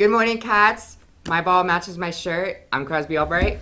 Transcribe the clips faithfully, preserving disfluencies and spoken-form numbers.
Good morning, cats. My ball matches my shirt. I'm Crosby Albright.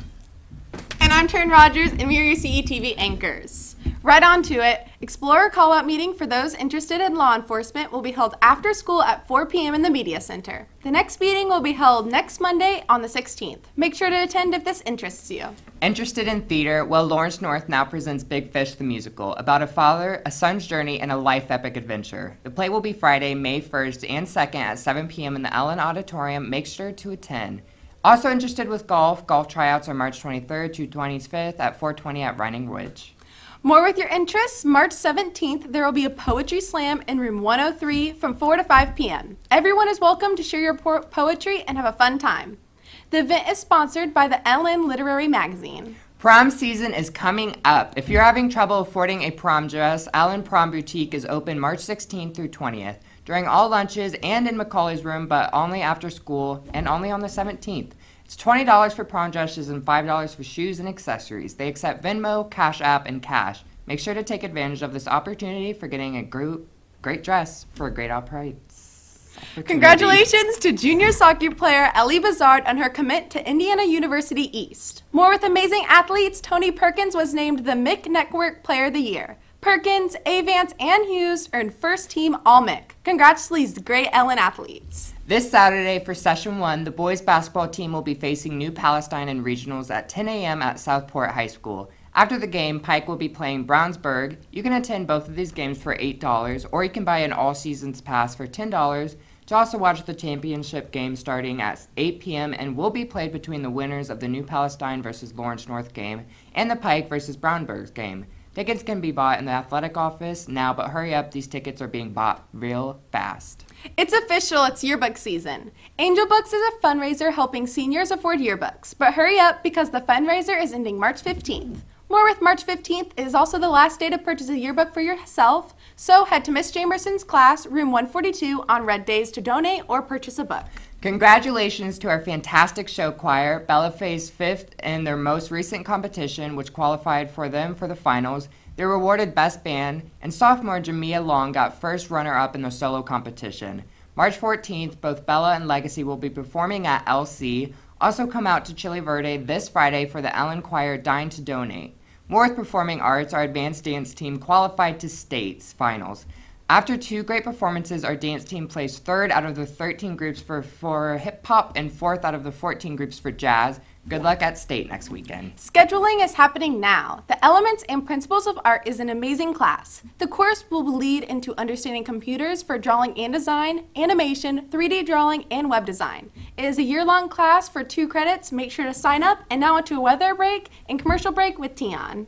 And I'm Taryn Rogers, and we are your C E T V anchors. Right on to it. Explorer call-out meeting for those interested in law enforcement will be held after school at four p m in the Media Center. The next meeting will be held next Monday on the sixteenth. Make sure to attend if this interests you. Interested in theater? Well, Lawrence North now presents Big Fish the Musical, about a father, a son's journey, and a life epic adventure. The play will be Friday, May first and second at seven p m in the Ellen Auditorium. Make sure to attend. Also interested with golf? Golf tryouts are March twenty-third to twenty-fifth at four twenty at Reining Ridge. More with your interests, March seventeenth, there will be a poetry slam in room one oh three from four to five p m Everyone is welcome to share your po poetry and have a fun time. The event is sponsored by the Ellen Literary Magazine. Prom season is coming up. If you're having trouble affording a prom dress, Allen Prom Boutique is open March sixteenth through twentieth during all lunches and in Macaulay's room, but only after school and only on the seventeenth. It's twenty dollars for prom dresses and five dollars for shoes and accessories. They accept Venmo, Cash App, and cash. Make sure to take advantage of this opportunity for getting a group, great dress for a great price. Congratulations to junior soccer player Ellie Bazard on her commit to Indiana University East. More with amazing athletes, Tony Perkins was named the M I C Network Player of the Year. Perkins, Avance, and Hughes earned first team All-M I C. Congrats to these great Ellen athletes. This Saturday for Session one, the boys basketball team will be facing New Palestine in regionals at ten a m at Southport High School. After the game, Pike will be playing Brownsburg. You can attend both of these games for eight dollars, or you can buy an all-seasons pass for ten dollars to also watch the championship game starting at eight p m and will be played between the winners of the New Palestine versus Lawrence North game and the Pike versus Brownsburg game. Tickets can be bought in the athletic office now, but hurry up, these tickets are being bought real fast. It's official, it's yearbook season. Angel Books is a fundraiser helping seniors afford yearbooks, but hurry up because the fundraiser is ending March fifteenth. More with March fifteenth is also the last day to purchase a yearbook for yourself, so head to Miss Jamerson's class, room one forty-two, on red days to donate or purchase a book. Congratulations to our fantastic show choir. Bella faced fifth in their most recent competition, which qualified for them for the finals. They were awarded Best Band, and sophomore Jamia Long got first runner-up in the solo competition. March fourteenth, both Bella and Legacy will be performing at L C. Also come out to Chile Verde this Friday for the Ellen Choir Dine to Donate. More with Performing Arts, our advanced dance team qualified to states finals. After two great performances, our dance team placed third out of the thirteen groups for, for hip-hop and fourth out of the fourteen groups for jazz. Good luck at state next weekend. Scheduling is happening now. The Elements and Principles of Art is an amazing class. The course will lead into understanding computers for drawing and design, animation, three D drawing, and web design. It is a year-long class for two credits. Make sure to sign up. And now into a weather break and commercial break with Tion.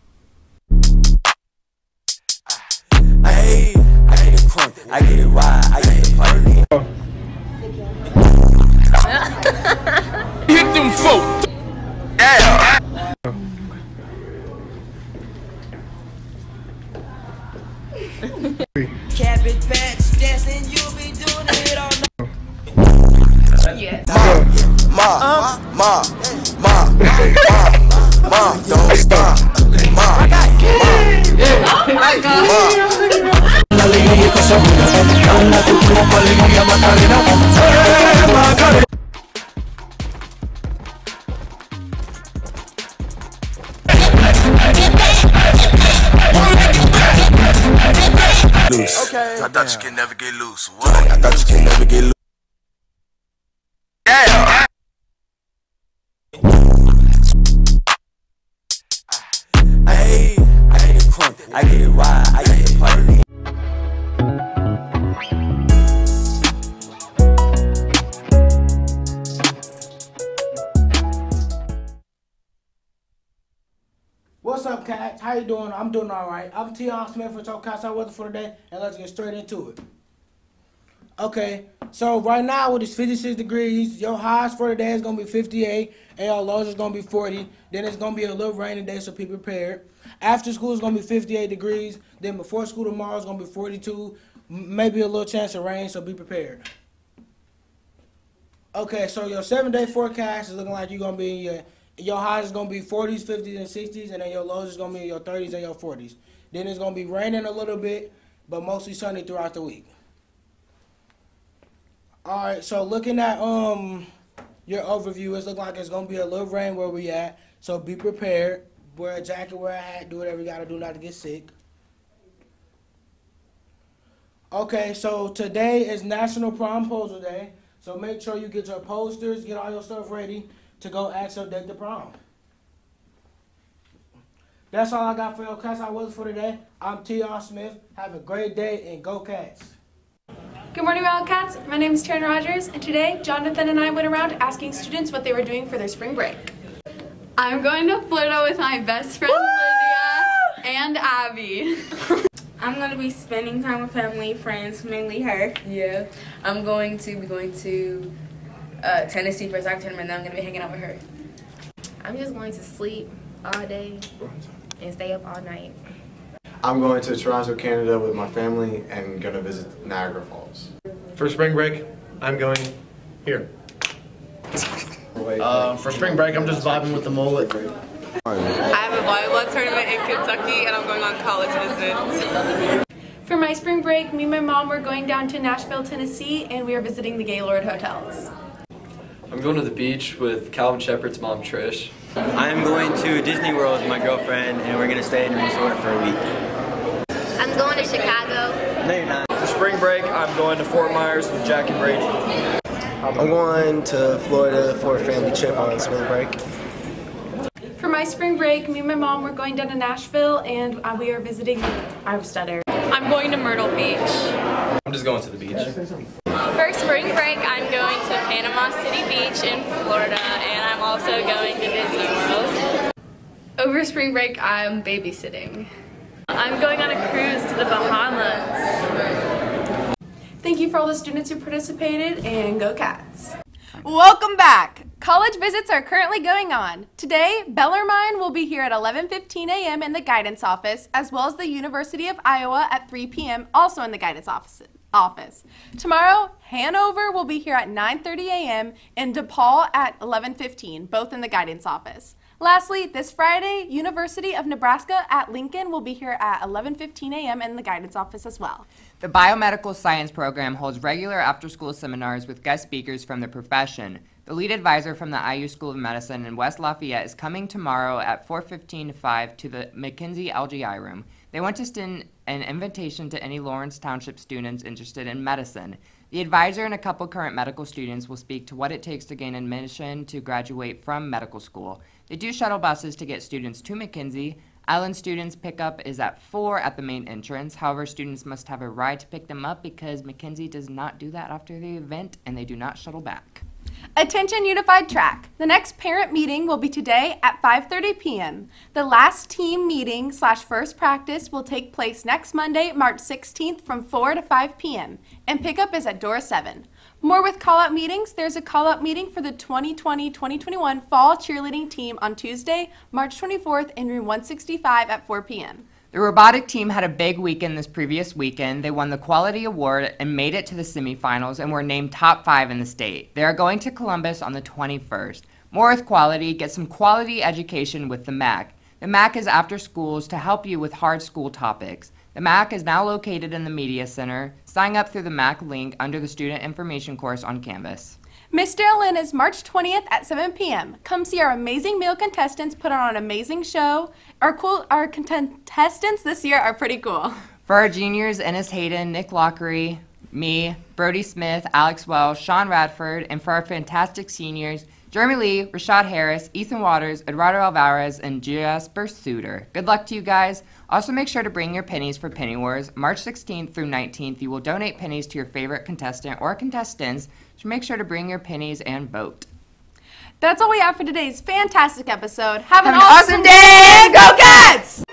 Hey, I get it crunk, I get it wide, I get the party. Hit them folk. Yeah. Cabbage patch dancing, you'll be doing it all night. Yes. Ma, ma, ma, ma, ma, ma, don't stop. Ma, ma, Oh my God. Loose. Okay. I thought you could never get loose. What? I thought you could never get loose. Yeah. Hey, I get it crunk, I get it wide, I get it party. What's up, cats? How you doing? I'm doing all right. I'm Tion Smith with your Cats Out Weather for today, and let's get straight into it. Okay, so right now it is fifty-six degrees. Your highs for today is going to be fifty-eight, and your lows is going to be forty. Then it's going to be a little rainy day, so be prepared. After school is going to be fifty-eight degrees. Then before school tomorrow is going to be forty-two. Maybe a little chance of rain, so be prepared. Okay, so your seven-day forecast is looking like you're going to be in your... Your highs is going to be forties, fifties, and sixties, and then your lows is going to be in your thirties and your forties. Then it's going to be raining a little bit, but mostly sunny throughout the week. All right, so looking at um your overview, it's looking like it's gonna be a little rain where we at. So be prepared. Wear a jacket, wear a hat, do whatever you gotta do not to get sick. Okay, so today is National Promposal Day. So make sure you get your posters, get all your stuff ready to go ask your date to prom. That's all I got for your Cats I Weather for today. I'm T R Smith. Have a great day and go Cats. Good morning, Wildcats. My name is Taryn Rogers, and today Jonathan and I went around asking students what they were doing for their spring break. I'm going to Florida with my best friend Lydia and Abby. I'm going to be spending time with family, friends, mainly her. Yeah, I'm going to be going to uh, Tennessee for a soccer tournament, and then I'm going to be hanging out with her. I'm just going to sleep all day and stay up all night. I'm going to Toronto, Canada with my family and going to visit Niagara Falls. For spring break, I'm going here. Uh, for spring break, I'm just vibing with the mullet. I have a volleyball tournament in Kentucky and I'm going on college visits. For my spring break, me and my mom were going down to Nashville, Tennessee, and we are visiting the Gaylord hotels. I'm going to the beach with Calvin Shepherd's mom, Trish. I'm going to Disney World with my girlfriend and we're going to stay in a resort for a week. I'm going to Chicago. No, you're not. For spring break, I'm going to Fort Myers with Jack and Brady. I'm going to Florida for a family trip on spring break. For my spring break, me and my mom were going down to Nashville and uh, we are visiting our stutter. I'm going to Myrtle Beach. I'm just going to the beach. For spring break, I'm going to Panama City Beach in Florida, and I'm also going to Disney World. Over spring break, I'm babysitting. I'm going on a cruise to the Bahamas. Thank you for all the students who participated, and go Cats. Welcome back. College visits are currently going on. Today, Bellarmine will be here at eleven fifteen a m in the guidance office, as well as the University of Iowa at three p m also in the guidance office. office. Tomorrow, Hanover will be here at nine thirty a m and DePaul at eleven fifteen, both in the guidance office. Lastly, this Friday, University of Nebraska at Lincoln will be here at eleven fifteen a m in the guidance office as well. The Biomedical Science program holds regular after-school seminars with guest speakers from the profession. The lead advisor from the I U School of Medicine in West Lafayette is coming tomorrow at four fifteen to five to the McKinsey L G I room. They want to extend an invitation to any Lawrence Township students interested in medicine. The advisor and a couple current medical students will speak to what it takes to gain admission to graduate from medical school. They do shuttle buses to get students to McKinsey. Island students pickup is at four at the main entrance. However, students must have a ride to pick them up because McKinsey does not do that after the event, and they do not shuttle back. Attention Unified Track. The next parent meeting will be today at five thirty p m The last team meeting slash first practice will take place next Monday, March sixteenth from four to five p m and pickup is at door seven. More with call-out meetings, there's a call-out meeting for the twenty twenty twenty twenty-one fall cheerleading team on Tuesday, March twenty-fourth in room one sixty-five at four p m The robotic team had a big weekend this previous weekend. They won the Quality Award and made it to the semifinals and were named top five in the state. They are going to Columbus on the twenty-first. More with Quality, get some quality education with the M A C. The M A C is after schools to help you with hard school topics. The M A C is now located in the Media Center. Sign up through the M A C link under the Student Information course on Canvas. Miss Darylyn is March twentieth at seven p m Come see our amazing male contestants put on an amazing show. Our cool, our contestants this year are pretty cool. For our juniors, Ennis Hayden, Nick Lockery, me, Brody Smith, Alex Wells, Sean Radford, and for our fantastic seniors, Jeremy Lee, Rashad Harris, Ethan Waters, Eduardo Alvarez, and Jasper Suter. Good luck to you guys. Also make sure to bring your pennies for Penny Wars. March sixteenth through nineteenth, you will donate pennies to your favorite contestant or contestants, so make sure to bring your pennies and vote. That's all we have for today's fantastic episode. Have, Have an, an awesome, awesome day. day. Go Cats!